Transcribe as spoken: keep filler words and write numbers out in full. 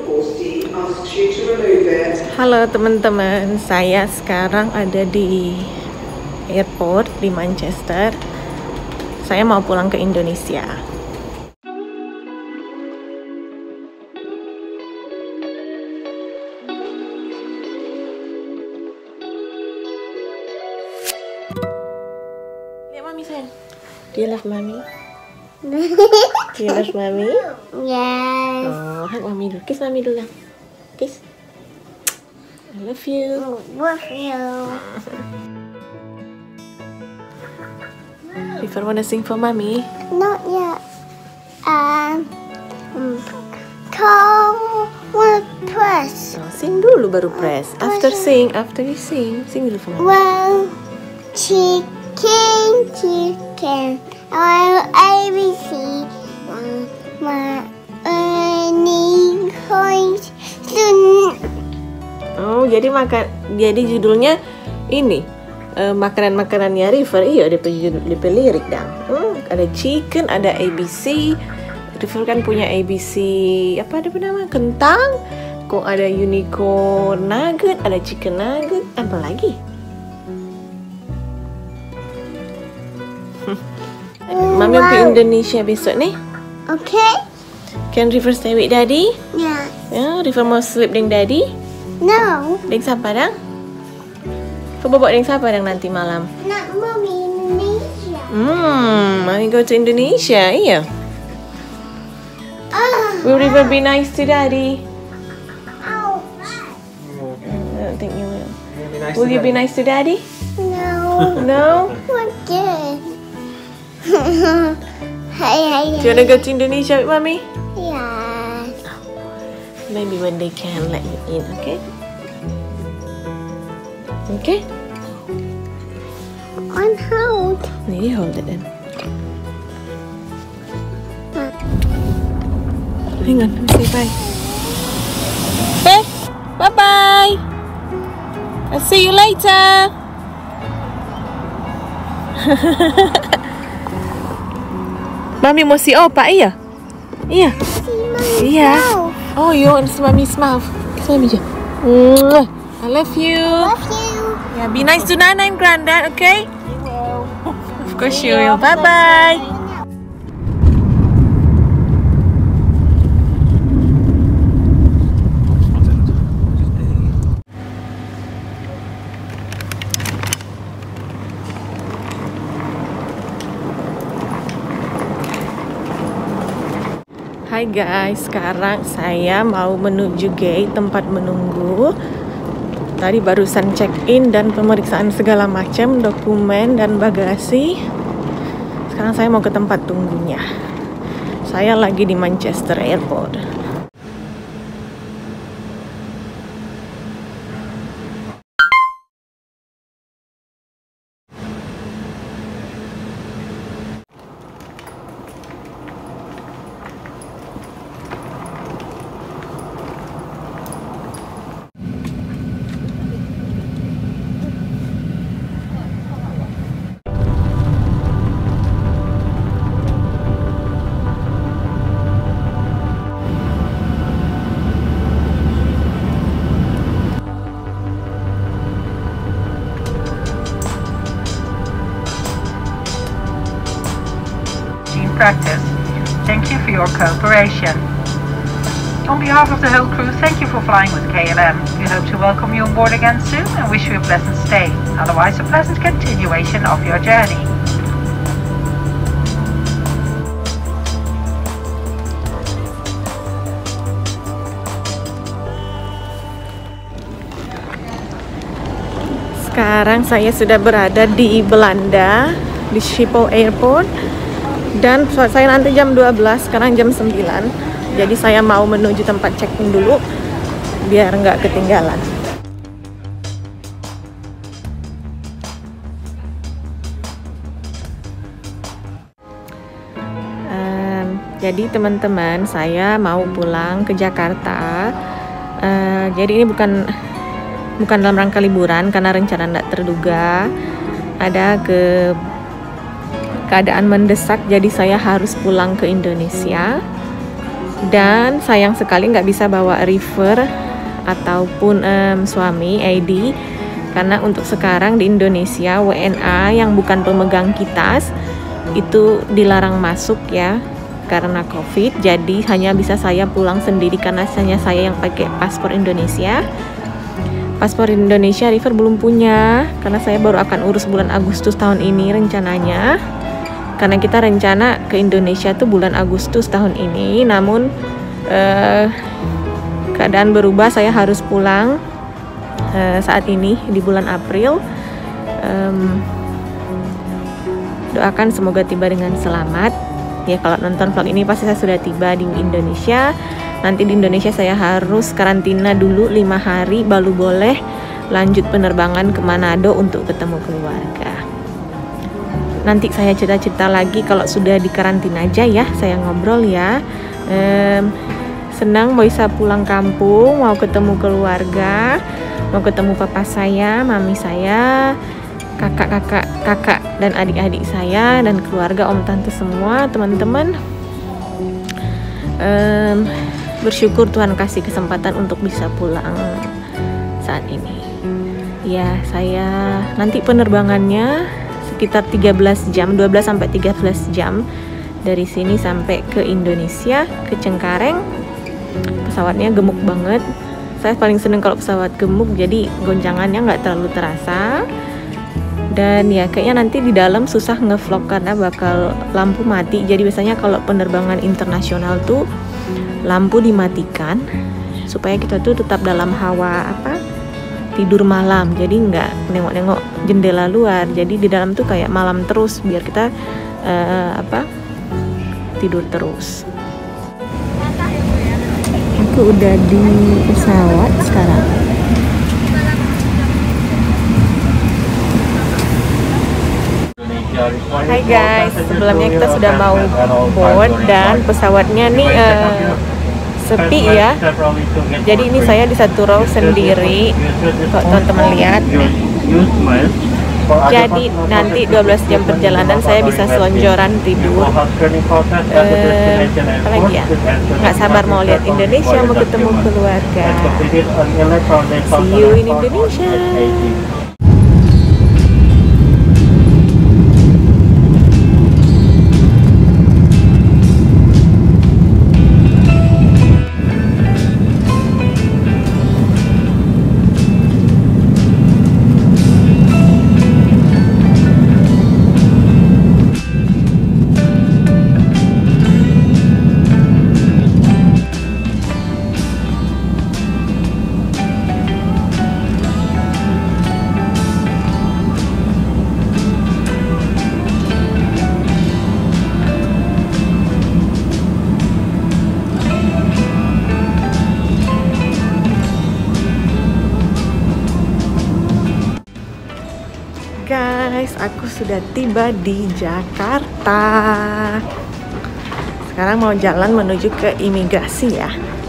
Halo teman-teman, saya sekarang ada di airport di Manchester. Saya mau pulang ke Indonesia. Lihat mami sayang. Do you love mommy? Do you love mommy? Yes. Oh, hug mami dulu. Kiss mami dulu lah. Kiss. I love you. Love you. River wanna sing for mommy? Not yet. Um. Come with press. Oh, sing dulu baru press. After sing, after you sing, sing dulu for mommy. Well, chicken, chicken. I A B C. My any coins. Oh, jadi makan, jadi judulnya ini uh, makanan-makanannya River. Iya, dia punya dia punya lirik dong. Hmm, ada chicken, ada A B C. River kan punya A B C apa ada nama kentang. Kok ada unicorn nugget, ada chicken nugget, apa lagi? Mami mau ke Indonesia besok nih. Okay. Can River stay with Daddy? Yeah. Ya, River mau sleep dengan Daddy? No. Deng siapa dang? Kau bawa deng siapa dang nanti malam? Not mommy, Indonesia. Hmm, Mommy go to Indonesia, iya. Oh. Will River be nice to Daddy? Ow. I don't think you will. Be nice Will to you be Daddy. nice to Daddy? No. No? What good? Hey, hey, Do you wanna go to Indonesia with Mommy? Yes. Maybe when they can let you in, okay? Okay? On hold. Maybe hold it then. Hang on, let me say bye. Okay, bye-bye. I'll see you later. Mami mau si Opa, iya? Iya. Iya. Oh, you want to see Mommy's mouth? Kiss Mommy je. Mwah. I love you. Love you. Yeah, be nice to Nana and Granddad, okay? You will. Of course you will. Bye-bye. Hai guys, sekarang saya mau menuju gate tempat menunggu. Tadi barusan check-in dan pemeriksaan segala macam dokumen dan bagasi. Sekarang saya mau ke tempat tunggunya. Saya lagi di Manchester Airport. Practice. Thank you for your cooperation. On behalf of the whole crew, thank you for flying with K L M. We hope to welcome you on board again soon and wish you a pleasant stay. Otherwise, a pleasant continuation of your journey. Sekarang saya sudah berada di Belanda, di Schiphol Airport. Dan saya nanti jam dua belas, sekarang jam sembilan. Jadi saya mau menuju tempat check-in dulu biar nggak ketinggalan. Um, jadi teman-teman, saya mau pulang ke Jakarta. Uh, jadi ini bukan bukan dalam rangka liburan karena rencana tidak terduga. Ada ke keadaan mendesak, jadi saya harus pulang ke Indonesia. Dan sayang sekali nggak bisa bawa River ataupun um, suami I D, karena untuk sekarang di Indonesia W N A yang bukan pemegang kitas itu dilarang masuk ya karena COVID. Jadi hanya bisa saya pulang sendiri karena hanya saya yang pakai paspor Indonesia. Paspor Indonesia River belum punya karena saya baru akan urus bulan Agustus tahun ini rencananya. Karena kita rencana ke Indonesia tuh bulan Agustus tahun ini, namun eh, keadaan berubah, saya harus pulang eh, saat ini di bulan April. Um, doakan semoga tiba dengan selamat. Ya, kalau nonton vlog ini pasti saya sudah tiba di Indonesia. Nanti di Indonesia saya harus karantina dulu lima hari, baru boleh lanjut penerbangan ke Manado untuk ketemu keluarga. Nanti saya cerita-cerita lagi kalau sudah di karantina aja ya, saya ngobrol ya. Ehm, senang mau bisa pulang kampung, mau ketemu keluarga, mau ketemu papa saya, mami saya, kakak-kakak, kakak dan adik-adik saya, dan keluarga, om tante semua, teman-teman. Um, bersyukur Tuhan kasih kesempatan untuk bisa pulang saat ini. Ya, saya nanti penerbangannya sekitar tiga belas jam, dua belas sampai tiga belas jam dari sini sampai ke Indonesia, ke Cengkareng. Pesawatnya gemuk banget. Saya paling seneng kalau pesawat gemuk, jadi goncangannya nggak terlalu terasa. Dan ya kayaknya nanti di dalam susah ngevlog karena bakal lampu mati. Jadi biasanya kalau penerbangan internasional tuh lampu dimatikan supaya kita tuh tetap dalam hawa apa tidur malam. Jadi nggak nengok-nengok jendela luar. Jadi di dalam tuh kayak malam terus biar kita uh, apa tidur terus. Aku udah di pesawat sekarang. Hai guys, sebelumnya kita sudah mau board dan pesawatnya nih uh, sepi ya. Jadi ini saya di satu row sendiri. Kalau teman-teman lihat. Jadi nanti dua belas jam perjalanan saya bisa selonjoran tidur. Uh, apa lagi ya? Nggak sabar mau lihat Indonesia, mau ketemu keluarga. See you in Indonesia. Guys, aku sudah tiba di Jakarta. Sekarang mau jalan menuju ke imigrasi ya.